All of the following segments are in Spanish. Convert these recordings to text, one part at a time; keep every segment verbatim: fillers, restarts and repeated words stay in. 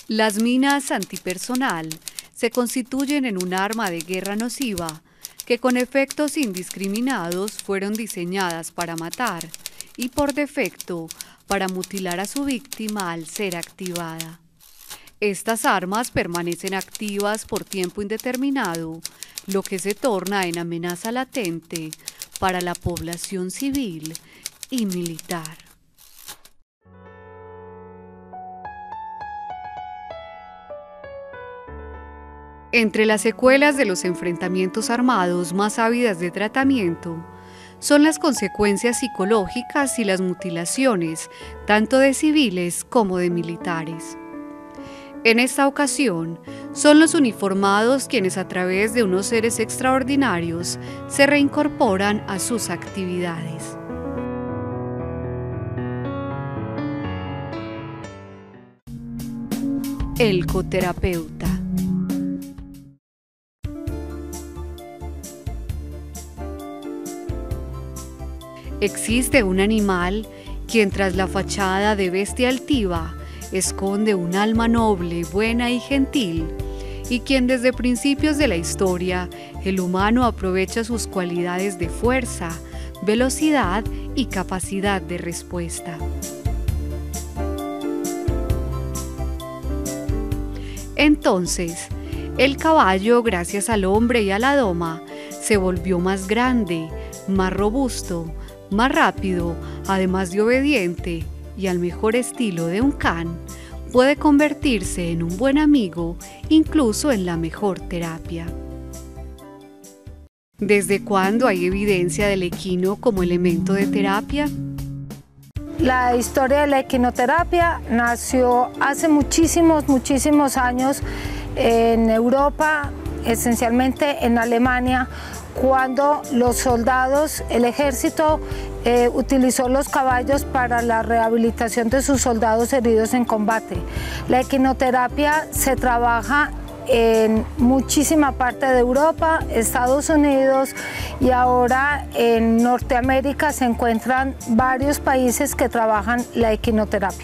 Las minas antipersonal se constituyen en un arma de guerra nociva que con efectos indiscriminados fueron diseñadas para matar y por defecto para mutilar a su víctima al ser activada. Estas armas permanecen activas por tiempo indeterminado, lo que se torna en amenaza latente para la población civil y militar. Entre las secuelas de los enfrentamientos armados más ávidas de tratamiento son las consecuencias psicológicas y las mutilaciones, tanto de civiles como de militares. En esta ocasión, son los uniformados quienes a través de unos seres extraordinarios se reincorporan a sus actividades. El coterapeuta. Existe un animal quien tras la fachada de bestia altiva esconde un alma noble, buena y gentil, y quien desde principios de la historia el humano aprovecha sus cualidades de fuerza, velocidad y capacidad de respuesta. Entonces, el caballo, gracias al hombre y a la doma, se volvió más grande, más robusto, más rápido, además de obediente y al mejor estilo de un can, puede convertirse en un buen amigo, incluso en la mejor terapia. ¿Desde cuándo hay evidencia del equino como elemento de terapia? La historia de la equinoterapia nació hace muchísimos, muchísimos años en Europa, esencialmente en Alemania, cuando los soldados, el ejército eh, utilizó los caballos para la rehabilitación de sus soldados heridos en combate. La equinoterapia se trabaja en muchísima parte de Europa, Estados Unidos y ahora en Norteamérica se encuentran varios países que trabajan la equinoterapia.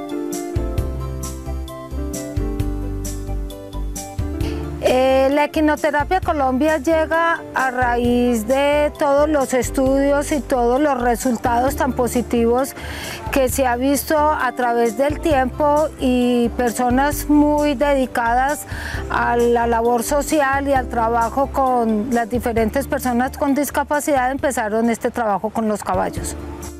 Eh, la equinoterapia a Colombia llega a raíz de todos los estudios y todos los resultados tan positivos que se ha visto a través del tiempo y personas muy dedicadas a la labor social y al trabajo con las diferentes personas con discapacidad empezaron este trabajo con los caballos.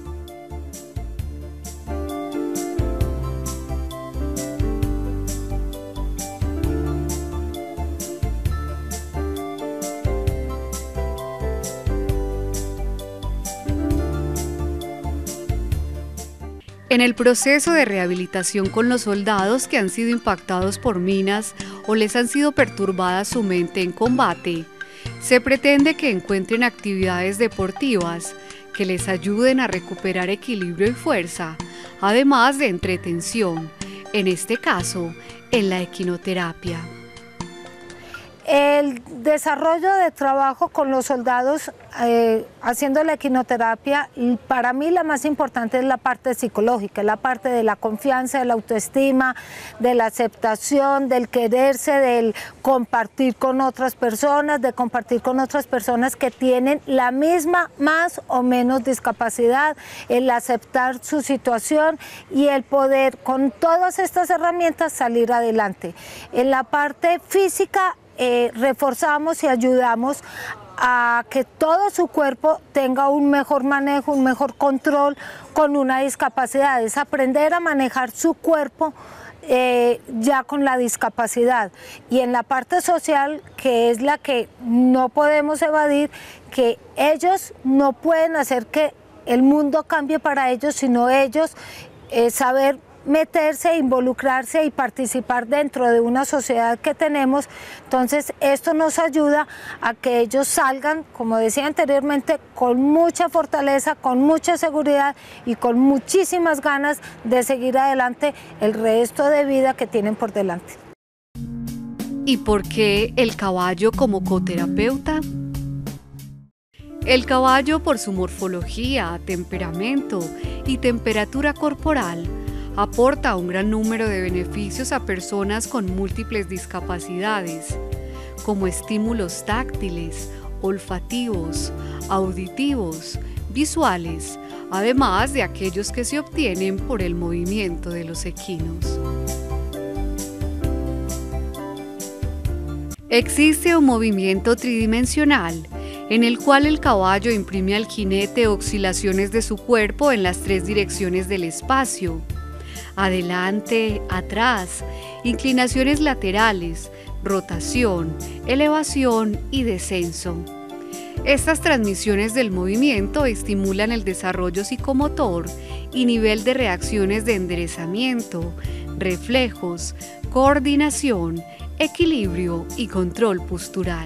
En el proceso de rehabilitación con los soldados que han sido impactados por minas o les han sido perturbadas su mente en combate, se pretende que encuentren actividades deportivas que les ayuden a recuperar equilibrio y fuerza, además de entretención, en este caso, en la equinoterapia. El desarrollo de trabajo con los soldados eh, haciendo la equinoterapia, para mí la más importante es la parte psicológica, la parte de la confianza, de la autoestima, de la aceptación, del quererse, del compartir con otras personas, de compartir con otras personas que tienen la misma más o menos discapacidad, el aceptar su situación y el poder con todas estas herramientas salir adelante. En la parte física, Eh, reforzamos y ayudamos a que todo su cuerpo tenga un mejor manejo, un mejor control con una discapacidad. Es aprender a manejar su cuerpo eh, ya con la discapacidad. Y en la parte social, que es la que no podemos evadir, que ellos no pueden hacer que el mundo cambie para ellos, sino ellos eh, saber meterse, involucrarse y participar dentro de una sociedad que tenemos. Entonces esto nos ayuda a que ellos salgan, como decía anteriormente, con mucha fortaleza, con mucha seguridad y con muchísimas ganas de seguir adelante el resto de vida que tienen por delante. ¿Y por qué el caballo como coterapeuta? El caballo, por su morfología, temperamento y temperatura corporal, aporta un gran número de beneficios a personas con múltiples discapacidades, como estímulos táctiles, olfativos, auditivos, visuales, además de aquellos que se obtienen por el movimiento de los equinos. Existe un movimiento tridimensional en el cual el caballo imprime al jinete oscilaciones de su cuerpo en las tres direcciones del espacio: adelante, atrás, inclinaciones laterales, rotación, elevación y descenso. Estas transmisiones del movimiento estimulan el desarrollo psicomotor y nivel de reacciones de enderezamiento, reflejos, coordinación, equilibrio y control postural.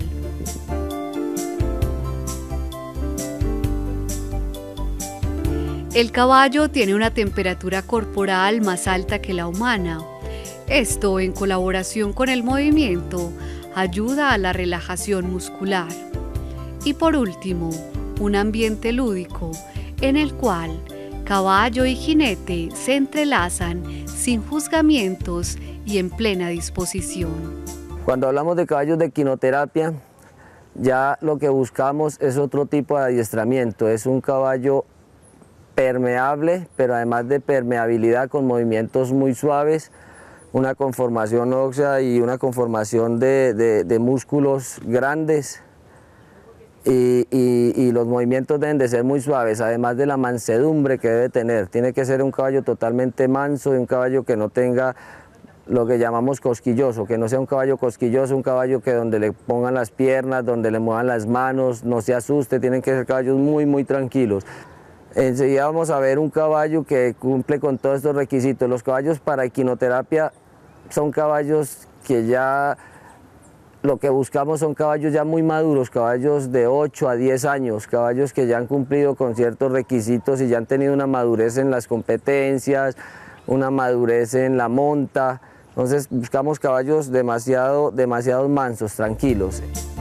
El caballo tiene una temperatura corporal más alta que la humana. Esto, en colaboración con el movimiento, ayuda a la relajación muscular. Y por último, un ambiente lúdico en el cual caballo y jinete se entrelazan sin juzgamientos y en plena disposición. Cuando hablamos de caballos de equinoterapia, ya lo que buscamos es otro tipo de adiestramiento. Es un caballo permeable, pero además de permeabilidad, con movimientos muy suaves, una conformación ósea y una conformación de, de, de músculos grandes. Y, y, y los movimientos deben de ser muy suaves, además de la mansedumbre que debe tener. Tiene que ser un caballo totalmente manso y un caballo que no tenga lo que llamamos cosquilloso, que no sea un caballo cosquilloso, un caballo que donde le pongan las piernas, donde le muevan las manos, no se asuste. Tienen que ser caballos muy, muy tranquilos. Enseguida vamos a ver un caballo que cumple con todos estos requisitos. Los caballos para equinoterapia son caballos que ya... Lo que buscamos son caballos ya muy maduros, caballos de ocho a diez años, caballos que ya han cumplido con ciertos requisitos y ya han tenido una madurez en las competencias, una madurez en la monta. Entonces buscamos caballos demasiado, demasiado mansos, tranquilos.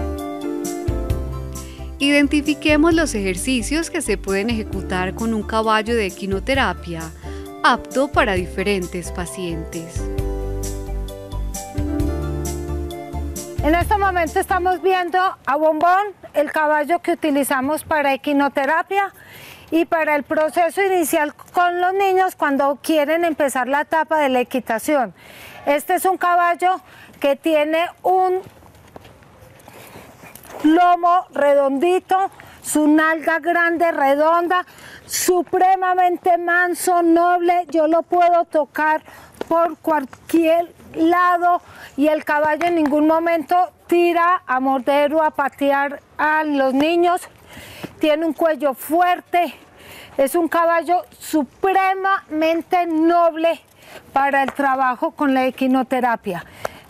Identifiquemos los ejercicios que se pueden ejecutar con un caballo de equinoterapia, apto para diferentes pacientes. En este momento estamos viendo a Bombón, el caballo que utilizamos para equinoterapia y para el proceso inicial con los niños cuando quieren empezar la etapa de la equitación. Este es un caballo que tiene un lomo redondito, su nalga grande, redonda, supremamente manso, noble. Yo lo puedo tocar por cualquier lado y el caballo en ningún momento tira a morder o a patear a los niños. Tiene un cuello fuerte, es un caballo supremamente noble para el trabajo con la equinoterapia.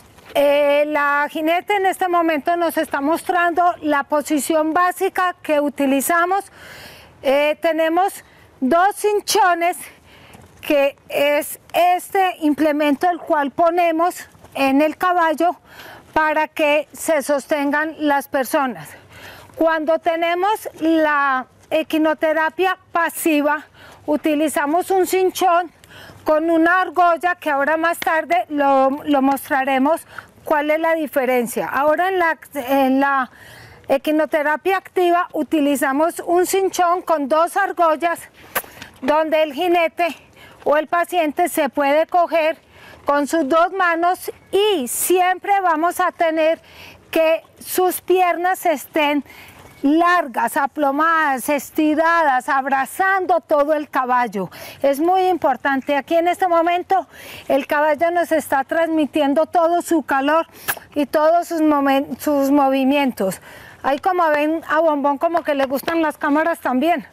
Eh, la jinete en este momento nos está mostrando la posición básica que utilizamos. Eh, tenemos dos cinchones, que es este implemento el cual ponemos en el caballo para que se sostengan las personas. Cuando tenemos la equinoterapia pasiva, utilizamos un cinchón con una argolla que ahora más tarde lo, lo mostraremos cuál es la diferencia. Ahora en la, en la equinoterapia activa utilizamos un cinchón con dos argollas donde el jinete o el paciente se puede coger con sus dos manos y siempre vamos a tener que sus piernas estén largas, aplomadas, estiradas, abrazando todo el caballo. Es muy importante. Aquí en este momento el caballo nos está transmitiendo todo su calor y todos sus, sus movimientos. Ahí como ven a Bombón como que le gustan las cámaras también.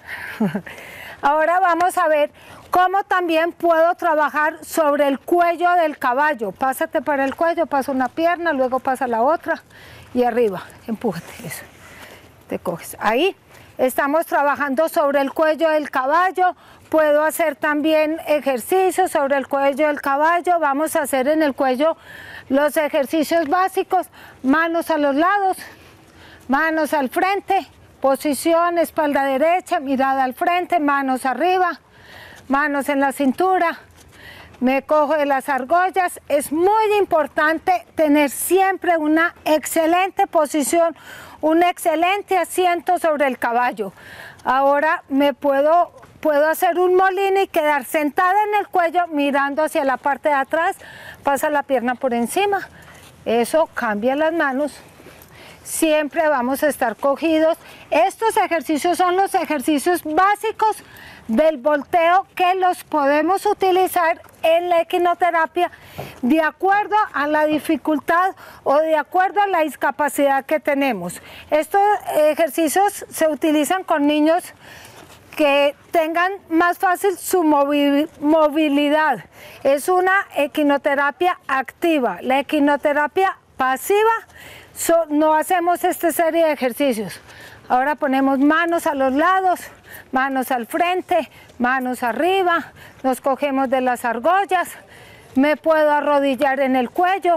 Ahora vamos a ver cómo también puedo trabajar sobre el cuello del caballo. Pásate para el cuello, pasa una pierna, luego pasa la otra y arriba, empújate, eso. Te coges. Ahí estamos trabajando sobre el cuello del caballo. Puedo hacer también ejercicios sobre el cuello del caballo. Vamos a hacer en el cuello los ejercicios básicos. Manos a los lados, manos al frente, posición, espalda derecha, mirada al frente, manos arriba, manos en la cintura, me cojo de las argollas. Es muy importante tener siempre una excelente posición, un excelente asiento sobre el caballo. Ahora me puedo, puedo hacer un molín y quedar sentada en el cuello mirando hacia la parte de atrás, pasa la pierna por encima, eso cambia las manos. Siempre vamos a estar cogidos. Estos ejercicios son los ejercicios básicos del volteo que los podemos utilizar en la equinoterapia de acuerdo a la dificultad o de acuerdo a la discapacidad que tenemos. Estos ejercicios se utilizan con niños que tengan más fácil su movilidad. Es una equinoterapia activa. La equinoterapia pasiva, So, no hacemos esta serie de ejercicios. Ahora ponemos manos a los lados, manos al frente, manos arriba, nos cogemos de las argollas, me puedo arrodillar en el cuello,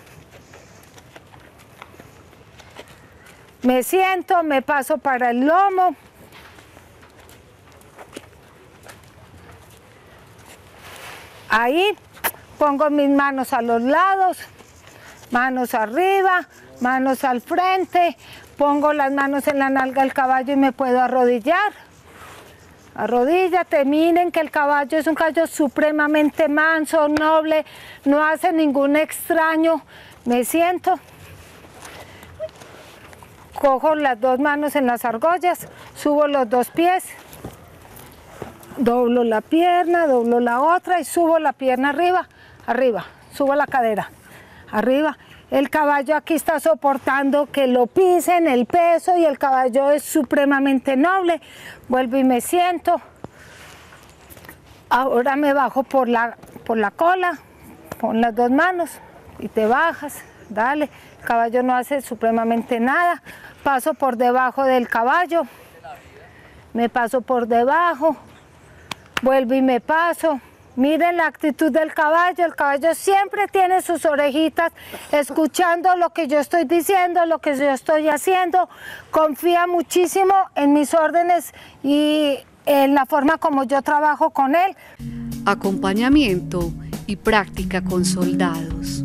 me siento, me paso para el lomo, ahí pongo mis manos a los lados, manos arriba, manos al frente, pongo las manos en la nalga del caballo y me puedo arrodillar. Arrodíllate, miren que el caballo es un caballo supremamente manso, noble, no hace ningún extraño. Me siento, cojo las dos manos en las argollas, subo los dos pies, doblo la pierna, doblo la otra y subo la pierna arriba, arriba, subo la cadera, arriba. El caballo aquí está soportando que lo pisen, el peso, y el caballo es supremamente noble. Vuelvo y me siento. Ahora me bajo por la, por la cola, pon las dos manos y te bajas, dale. El caballo no hace supremamente nada. Paso por debajo del caballo, me paso por debajo, vuelvo y me paso. Miren la actitud del caballo, el caballo siempre tiene sus orejitas escuchando lo que yo estoy diciendo, lo que yo estoy haciendo, confía muchísimo en mis órdenes y en la forma como yo trabajo con él. Acompañamiento y práctica con soldados.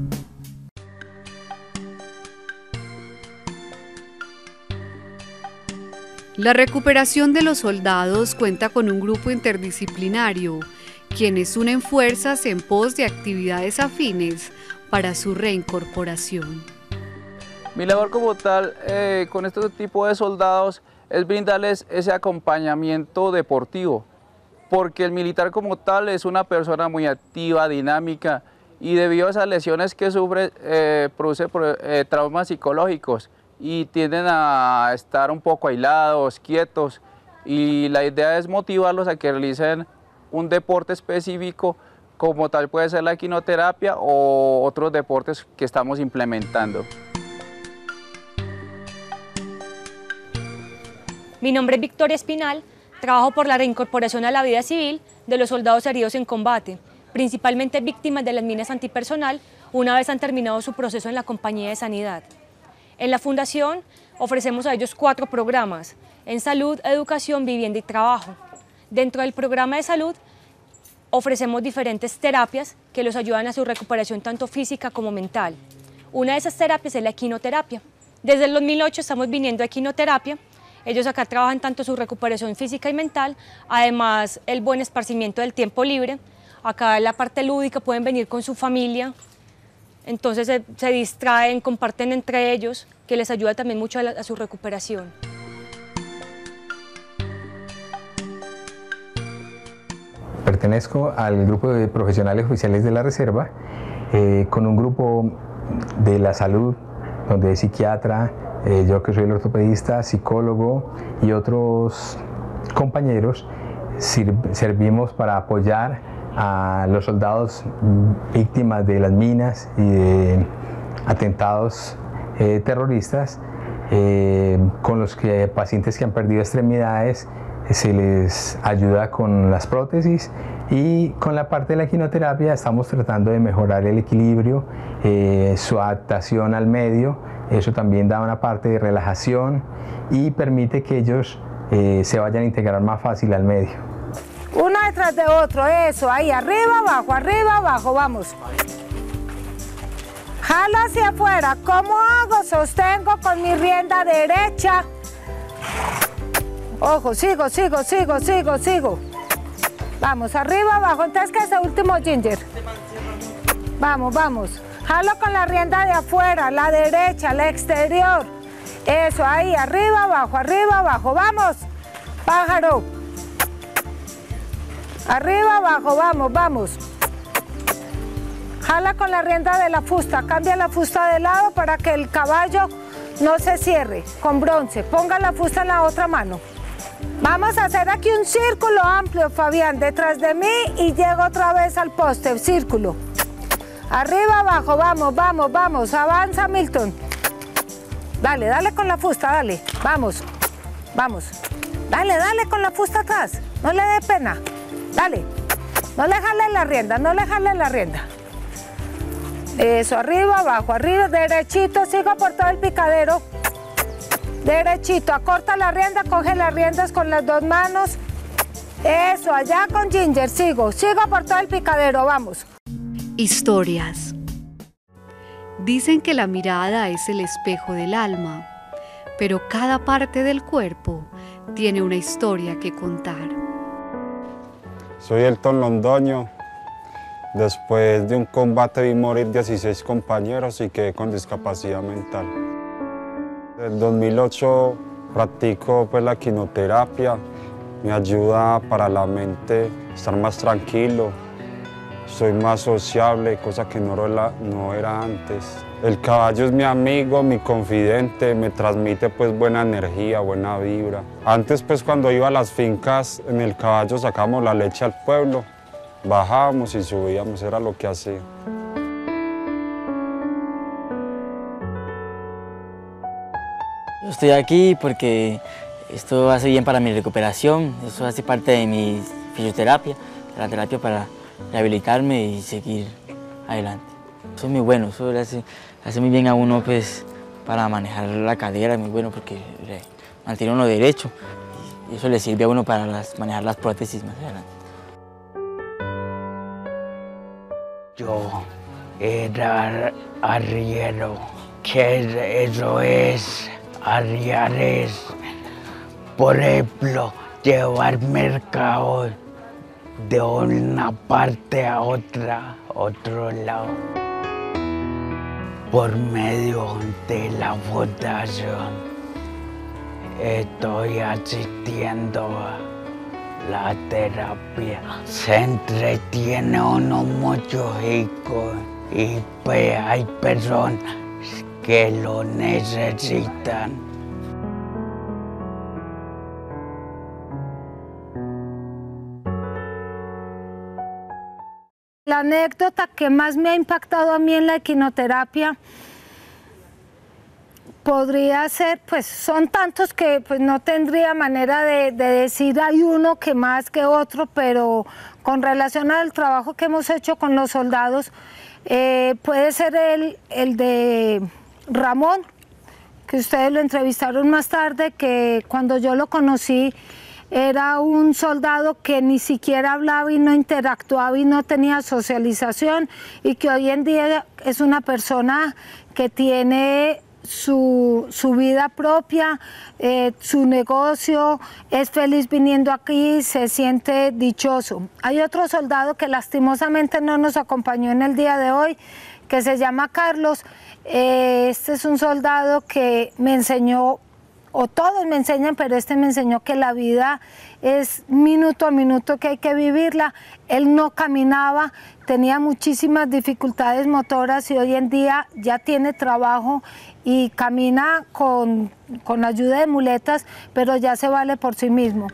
La recuperación de los soldados cuenta con un grupo interdisciplinario, quienes unen fuerzas en pos de actividades afines para su reincorporación. Mi labor como tal eh, con este tipo de soldados es brindarles ese acompañamiento deportivo, porque el militar como tal es una persona muy activa, dinámica, y debido a esas lesiones que sufre, eh, produce eh, traumas psicológicos y tienden a estar un poco aislados, quietos, y la idea es motivarlos a que realicen un deporte específico, como tal puede ser la equinoterapia o otros deportes que estamos implementando. Mi nombre es Victoria Espinal, trabajo por la reincorporación a la vida civil de los soldados heridos en combate, principalmente víctimas de las minas antipersonal, una vez han terminado su proceso en la compañía de sanidad. En la Fundación ofrecemos a ellos cuatro programas, en salud, educación, vivienda y trabajo. Dentro del programa de salud ofrecemos diferentes terapias que los ayudan a su recuperación tanto física como mental. Una de esas terapias es la equinoterapia. Desde el dos mil ocho estamos viniendo a equinoterapia. Ellos acá trabajan tanto su recuperación física y mental, además el buen esparcimiento del tiempo libre. Acá en la parte lúdica pueden venir con su familia, entonces se, se distraen, comparten entre ellos, que les ayuda también mucho a, la, a su recuperación. Pertenezco al grupo de profesionales oficiales de la reserva, eh, con un grupo de la salud, donde es psiquiatra, eh, yo que soy el ortopedista, psicólogo y otros compañeros, servimos para apoyar a los soldados víctimas de las minas y de atentados eh, terroristas, eh, con los que, pacientes que han perdido extremidades, se les ayuda con las prótesis, y con la parte de la equinoterapia estamos tratando de mejorar el equilibrio, eh, su adaptación al medio. Eso también da una parte de relajación y permite que ellos eh, se vayan a integrar más fácil al medio. Una vez detrás de otro, eso, ahí, arriba, abajo, arriba, abajo, vamos. Jalo hacia afuera, ¿cómo hago? Sostengo con mi rienda derecha. Ojo, sigo, sigo, sigo, sigo, sigo. Vamos, arriba, abajo, entonces que ese último Ginger. Vamos, vamos. Jalo con la rienda de afuera, la derecha, la exterior. Eso, ahí, arriba, abajo, arriba, abajo, vamos. Pájaro. Arriba, abajo, vamos, vamos. Jala con la rienda de la fusta, cambia la fusta de lado para que el caballo no se cierre con bronce. Ponga la fusta en la otra mano. Vamos a hacer aquí un círculo amplio, Fabián, detrás de mí y llego otra vez al poste, círculo. Arriba, abajo, vamos, vamos, vamos, avanza Milton. Dale, dale con la fusta, dale, vamos, vamos. Dale, dale con la fusta atrás, no le dé pena, dale. No le jale la rienda, no le jale la rienda. Eso, arriba, abajo, arriba, derechito, sigo por todo el picadero. Derechito, acorta la rienda, coge las riendas con las dos manos. Eso, allá con Ginger, sigo, sigo por todo el picadero, vamos. Historias. Dicen que la mirada es el espejo del alma, pero cada parte del cuerpo tiene una historia que contar. Soy Elton Londoño. Después de un combate vi morir dieciséis compañeros y quedé con discapacidad mental. Desde el dos mil ocho practico pues, la quinoterapia, me ayuda para la mente estar más tranquilo, soy más sociable, cosa que no era, no era antes. El caballo es mi amigo, mi confidente, me transmite pues buena energía, buena vibra. Antes pues cuando iba a las fincas en el caballo sacábamos la leche al pueblo, bajábamos y subíamos, era lo que hacía. Yo estoy aquí porque esto hace bien para mi recuperación, eso hace parte de mi fisioterapia, de la terapia para rehabilitarme y seguir adelante. Eso es muy bueno, eso le hace, hace muy bien a uno pues, para manejar la cadera, es muy bueno porque le mantiene uno derecho y eso le sirve a uno para las, manejar las prótesis más adelante. Yo era arriero, que eso es, arriar es, por ejemplo, llevar mercado de una parte a otra, otro lado, por medio de la fundación. Estoy asistiendo a la terapia. Se entretiene uno mucho rico y pues hay personas que lo necesitan. La anécdota que más me ha impactado a mí en la equinoterapia podría ser, pues son tantos que pues, no tendría manera de, de decir hay uno que más que otro, pero con relación al trabajo que hemos hecho con los soldados, eh, puede ser el, el de Ramón, que ustedes lo entrevistaron más tarde, que cuando yo lo conocí, era un soldado que ni siquiera hablaba y no interactuaba y no tenía socialización y que hoy en día es una persona que tiene su, su vida propia, eh, su negocio, es feliz viniendo aquí, se siente dichoso. Hay otro soldado que lastimosamente no nos acompañó en el día de hoy, que se llama Carlos. Eh, este es un soldado que me enseñó, o todos me enseñan, pero este me enseñó que la vida es minuto a minuto, que hay que vivirla. Él no caminaba, tenía muchísimas dificultades motoras y hoy en día ya tiene trabajo y camina con, con ayuda de muletas, pero ya se vale por sí mismo.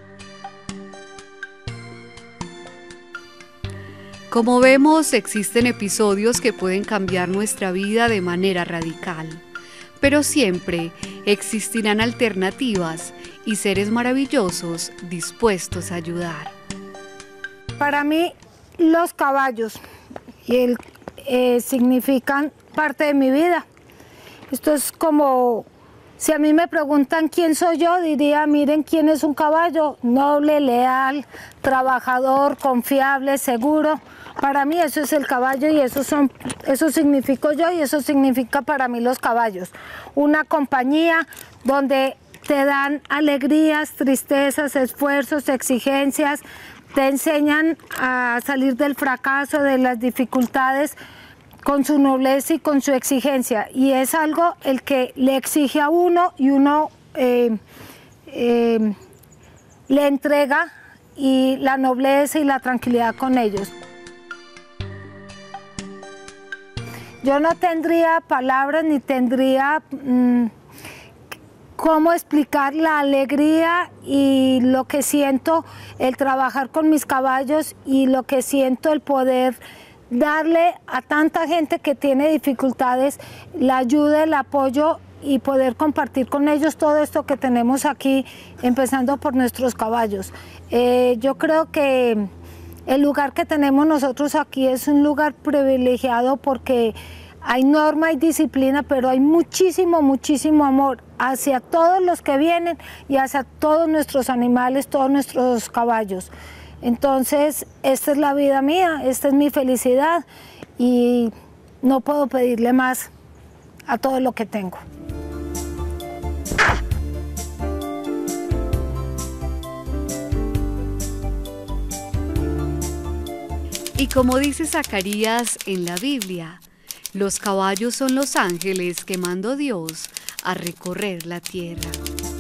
Como vemos, existen episodios que pueden cambiar nuestra vida de manera radical. Pero siempre existirán alternativas y seres maravillosos dispuestos a ayudar. Para mí, los caballos y el, eh, significan parte de mi vida. Esto es como Si a mí me preguntan quién soy yo, diría, miren quién es un caballo, noble, leal, trabajador, confiable, seguro. Para mí eso es el caballo y eso, son, eso significo yo y eso significa para mí los caballos. Una compañía donde te dan alegrías, tristezas, esfuerzos, exigencias, te enseñan a salir del fracaso, de las dificultades, con su nobleza y con su exigencia, y es algo el que le exige a uno y uno eh, eh, le entrega y la nobleza y la tranquilidad con ellos. Yo no tendría palabras ni tendría mmm, cómo explicar la alegría y lo que siento el trabajar con mis caballos y lo que siento el poder darle a tanta gente que tiene dificultades la ayuda, el apoyo y poder compartir con ellos todo esto que tenemos aquí, empezando por nuestros caballos. Eh, yo creo que el lugar que tenemos nosotros aquí es un lugar privilegiado porque hay norma y disciplina, pero hay muchísimo, muchísimo amor hacia todos los que vienen y hacia todos nuestros animales, todos nuestros caballos. Entonces, esta es la vida mía, esta es mi felicidad y no puedo pedirle más a todo lo que tengo. Y como dice Zacarías en la Biblia, los caballos son los ángeles que mandó Dios a recorrer la tierra.